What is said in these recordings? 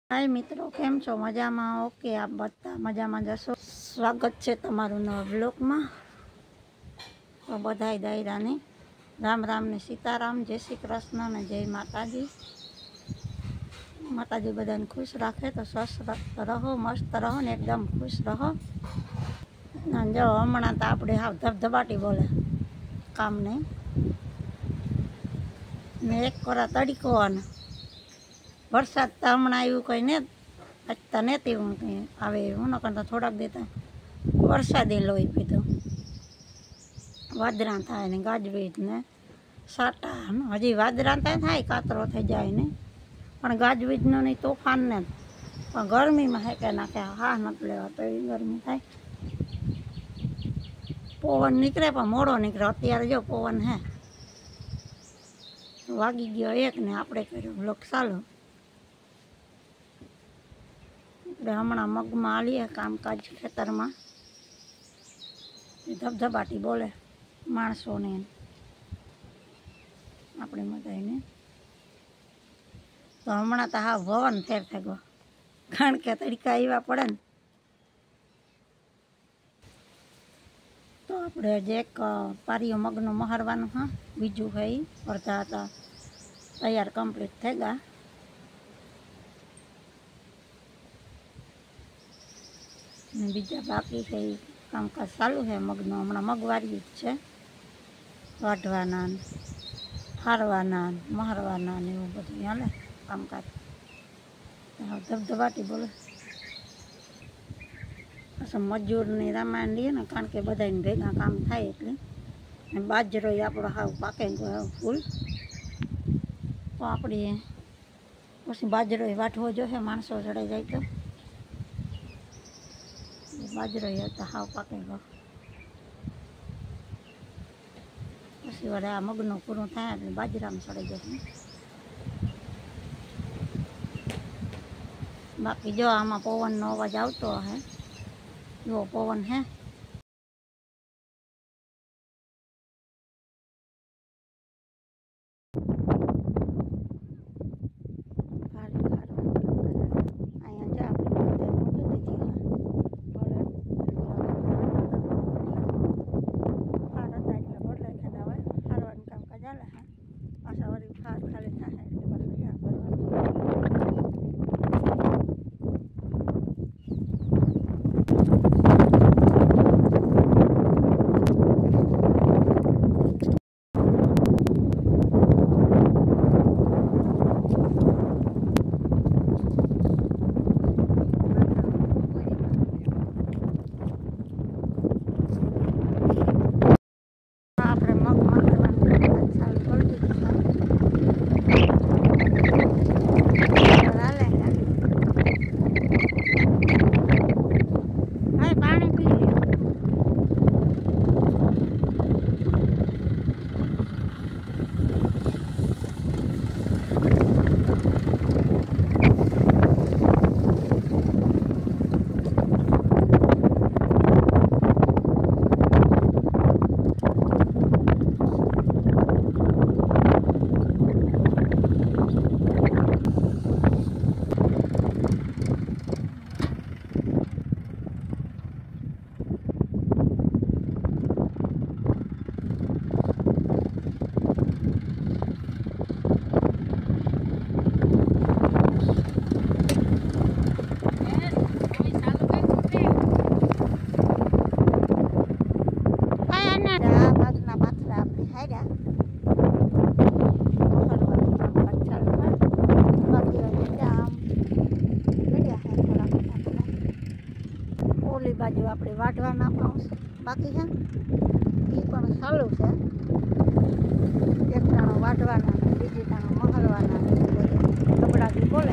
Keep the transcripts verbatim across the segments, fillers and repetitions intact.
हाय मित्रों, केम छो? मजा में? ओके, आप बता मजा में जशो। स्वागत है तमारू नवा ब्लॉग में। तो बधाई दायरा ने राम राम ने सीताराम, जय श्री कृष्ण ने जय माताजी। माताजी बधाने खुश राखे तो स्वस्थ रहो, मस्त रहो ने एकदम खुश रहो। जो हमणा तो आपणे हाव धबधबाटी बोले काम नहीं ने एक कोरा तड़को आने वरसाद तो हमणा आव्युं कई ने अजता नथी हूँ कई आवे हूँ नकर तो थोड़ाक देता वरसादी लोही पीधो। वादरा थाय ने गाजवीज ने साटा हजी वादरा थाय कातरो थई जाय ने पण गाजवीजनो नहीं तोफान ने पण गरमी में हेके नाखे हा नथी लेवातो एवी गरमी थाय। पवन निकळे पण मोड़ो निकळे। अत्यारे जो पवन है वागी गयो एक ने आपणे कर्यो ब्लॉग चालू। हमणा मग में आलीए कामकाज खेतर में धबधबाटी बोले माणसों ने अपने बधाई ने। तो हमणा तो हा भवन फेर थे गो कारण के तड़का आव्या पड़े ने तो आपणे जे एक पारियो मगनो महरवानो हाँ बीजू है अर्धा था तैयार कम्प्लीट थे गया। बीजा बाकी है कामकाज चालू है मगनो हमणा मगवारी है वाढ़वाना फारवाना महरवाना एवं बधुं हाले कामकाज। धबधबाटी बोले पाछो मजूर ने रामायण लीए ने कारण के बधाने भेगा काम थाय एटले बाजरो आपणो हाव पाके गयो फूल तो आपणे पछी बाजरो वाढવો जोईए माणसो चढ़ाई जाए तो बाजरो तो हाव पाके गयो पछी वळे आ मगनो पूरो थाय એટલે બાજરામાં ચડી જશે। बाकी जो आमां पवननो अवाज आवतो हशे एवो पवन है। बाजू आपणे वाढवाना बाकी है ये पण चालू है। एक दाणो वाढवाना बीजी दाणो महरवाना कपड़ा भी बोले।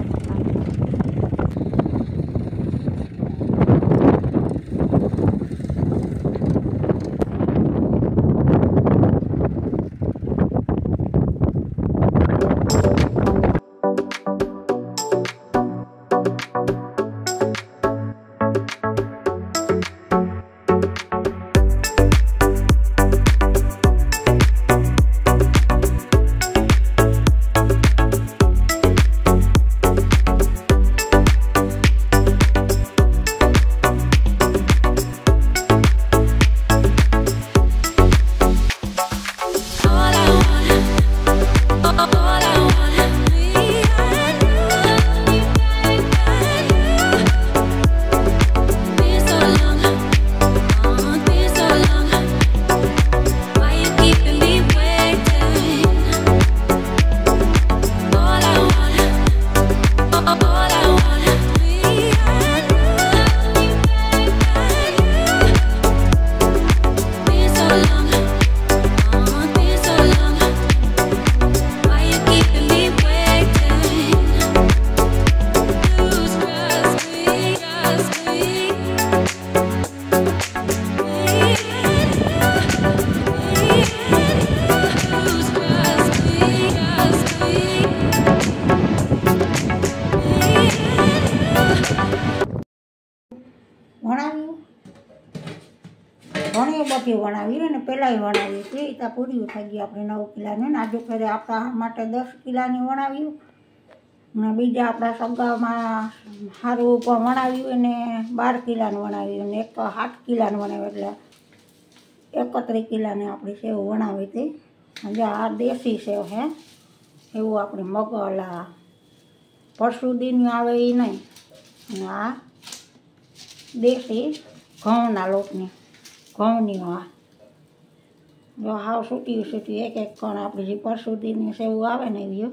એ બધી વણાવી ને પહેલાંય વણાવી હતી. ત્યાં પૂરી થઈ ગઈ આપણે નવ કિલાની ને આજુ ફેરે આપણા માટે દસ કિલાની વણાવ્યું ને બીજા આપણા સગામાં સારું વણાવ્યું ને બાર કિલાનું વણાવ્યું ને એક સાત કિલાનું વણાવ્યું એટલે એકત્રીસ કિલાની આપણી સેવ વણાવી હતી. જે આ દેશી સેવ છે એવું આપણે મગલા પરસુદીની આવે એ નહીં અને આ દેશી ઘઉંના લોટની ઘઉંની આ જો હાવ સૂટી સૂટી એક એક કણ આપણી જે પરસુદીની સેવ આવે ને એવી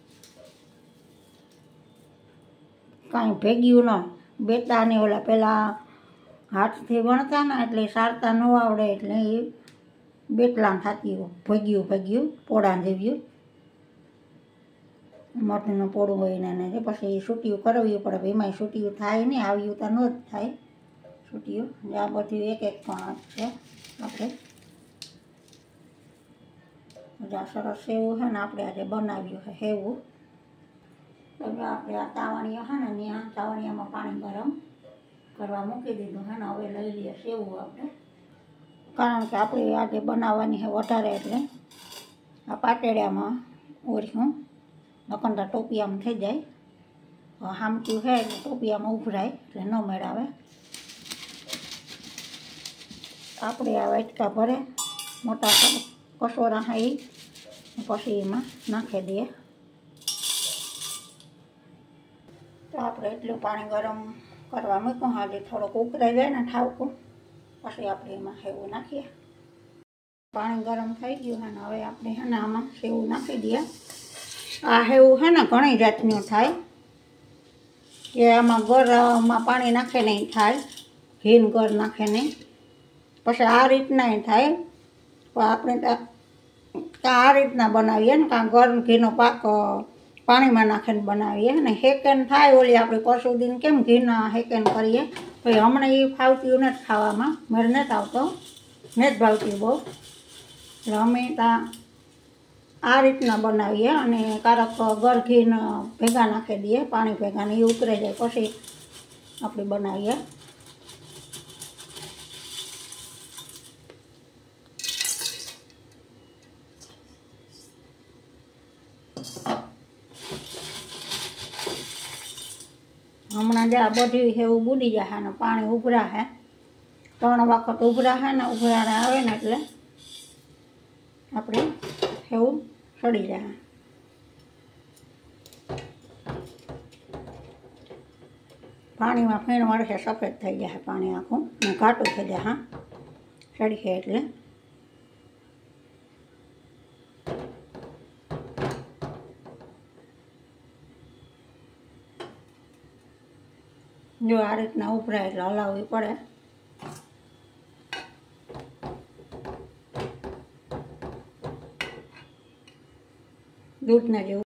કાંઈ ભેગ્યું ન બેતાને ઓલા પહેલાં હાથથી વણતા ને એટલે સારતા ન આવડે એટલે એ બેટલાં થતી હોય ભેગ્યું ભેગ્યું પોળા જેવ્યું મઠનું પોળું હોય ને પછી સૂટીયું કરવ્યું પડે એમાંય સૂટીયું થાય નહીં આવ્યું તો ન જ થાય સૂટીયું આ બધું એક એક પણ છે આપણે આ સરસ સેવું છે ને આપણે આજે બનાવ્યું છે હેવું તો આપણે આ તાવણીઓ છે ને ત્યાં તાવણીયામાં પાણી ગરમ કરવા મૂકી દીધું છે ને હવે લઈ લઈએ સેવું આપણે કારણ કે આપણે આજે બનાવવાની છે વધારે એટલે આ પાટેડિયામાં ઓળખ્યું નકંદા ટોપિયામાં થઈ જાય હામચું છે એટલે ટોપિયામાં ઉભરાય એટલે ન મેળાવે આપણે આ વાટકા ભરે મોટા કસોરા છે એ પછી એમાં નાખી દઈએ તો આપણે એટલું પાણી ગરમ કરવા મૂકું હાજી થોડોક ઉકળાઈ જાય ને ઠાવકું પછી આપણે એમાં સેવું નાખીએ પાણી ગરમ થઈ ગયું છે ને હવે આપણે છે ને આમાં સેવું નાખી દઈએ આ સેવું છે ને ઘણી જાતનું થાય કે આમાં ગરમાં પાણી નાખે નહીં થાય ઘીન ગર નાખે નહીં પછી આ રીતના થાય તો આપણે આ રીતના બનાવીએ ને કાં ગરમ ઘીનો પાક પાણીમાં નાખીને બનાવીએ ને હેકેન થાય ઓલી આપણે પરસુદીને કેમ ઘીના હેકેન કરીએ તો હમણાં એ ફાવતી નથી ખાવામાં મારે નથી આવતો નથી ભાવતી બહુ એટલે અમે ત્યાં આ રીતના બનાવીએ અને કારક ગર ઘીને ભેગા નાખી દઈએ પાણી ભેગા ને એ ઉતરી જાય પછી આપણે બનાવીએ હમણાં જ આ બધી એવું બુડી જાય ને પાણી ઉભરા છે ત્રણ વખત ઉભરા છે ને ઉભરાને આવે ને એટલે આપણે એવું સડી જાય પાણીમાં ફીણ વળશે સફેદ થઈ જાય પાણી આખું ને ઘાટું થઈ જાય હા સડીશે એટલે જો આ રીતના ઉભરાય એટલે હલાવવી પડે દૂધના જેવું